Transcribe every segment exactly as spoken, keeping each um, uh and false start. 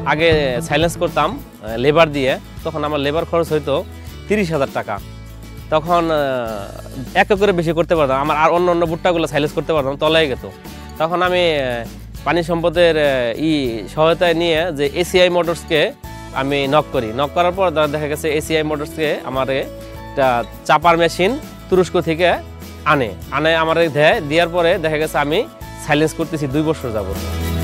আগে সাইলেন্স করতাম লেবার দিয়ে, তখন আমার লেবার খরচ হইতো তিরিশ হাজার টাকা। তখন এক করে বেশি করতে পারতাম, আমার আর অন্য অন্য ভুট্টাগুলো সাইলেন্স করতে পারতাম, তলায় গেত। তখন আমি পানি সম্পদের ই সহায়তায় নিয়ে যে এসিআই মোটরসকে আমি নক করি। নক করার পর দেখা গেছে এসিআই মোটরসকে আমার একটা চাপার মেশিন তুরস্ক থেকে আনে আনে আমার দেয়। দেওয়ার পরে দেখা গেছে আমি সাইলেন্স করতেছি দুই বছর যাবত।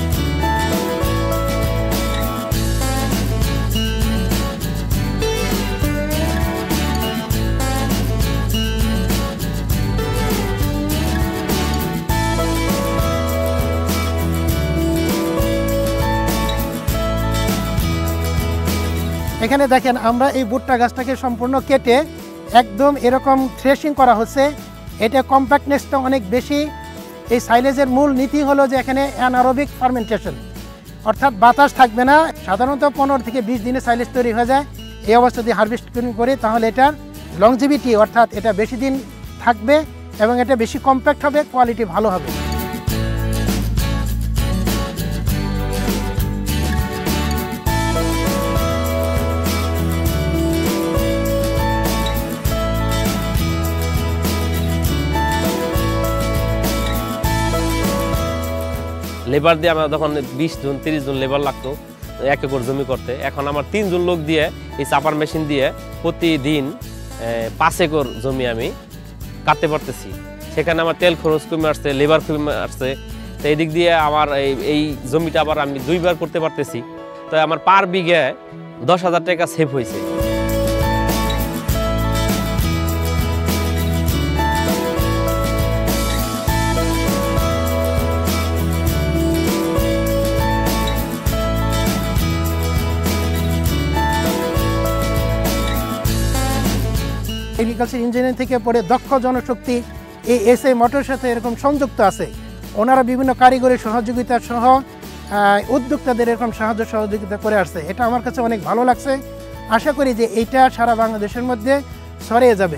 এখানে দেখেন আমরা এই ভুট্টা গাছটাকে সম্পূর্ণ কেটে একদম এরকম থ্রেশিং করা হচ্ছে। এটা কম্প্যাক্টনেসটা অনেক বেশি। এই সাইলেজের মূল নীতি হলো যে এখানে অ্যানারোবিক ফার্মেন্টেশন, অর্থাৎ বাতাস থাকবে না। সাধারণত পনেরো থেকে বিশ দিনে সাইলেজ তৈরি হয়ে যায়। এই অবস্থা দিয়ে হারভেস্টিং করি তাহলে এটার লংজিভিটি, অর্থাৎ এটা বেশি দিন থাকবে এবং এটা বেশি কম্প্যাক্ট হবে, কোয়ালিটি ভালো হবে। লেবার দিয়ে আমার তখন বিশ জন তিরিশ জন লেবার লাগতো এক একর জমি করতে। এখন আমার তিনজন লোক দিয়ে এই চাপার মেশিন দিয়ে প্রতিদিন পাঁচ একর জমি আমি কাটতে পারতেছি। সেখানে আমার তেল খরচ কমে আসছে, লেবার কমে আসছে। তো এই দিক দিয়ে আমার এই এই জমিটা আবার আমি দুইবার করতে পারতেছি। তো আমার পার বিঘে দশ হাজার টাকা সেভ হয়েছে। এগ্রিকালচার ইঞ্জিনিয়ারিং থেকে পড়ে দক্ষ জনশক্তি এই এসআই মোটরের সাথে এরকম সংযুক্ত আছে। ওনারা বিভিন্ন কারিগরি সহযোগিতা সহ উদ্যোক্তাদের এরকম সাহায্য সহযোগিতা করে আসছে। এটা আমার কাছে অনেক ভালো লাগছে। আশা করি যে এইটা সারা বাংলাদেশের মধ্যে ছড়িয়ে যাবে।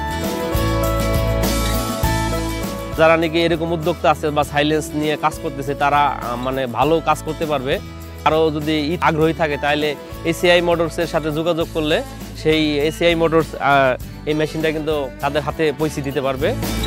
যারা নাকি এরকম উদ্যোক্তা আছে বা সাইলেন্স নিয়ে কাজ করতেছে তারা মানে ভালো কাজ করতে পারবে। আরও যদি আগ্রহী থাকে তাহলে এসিআই মোটরসের সাথে যোগাযোগ করলে সেই এসিআই মোটরস এই মেশিনটা কিন্তু তাদের হাতে পৌঁছে দিতে পারবে।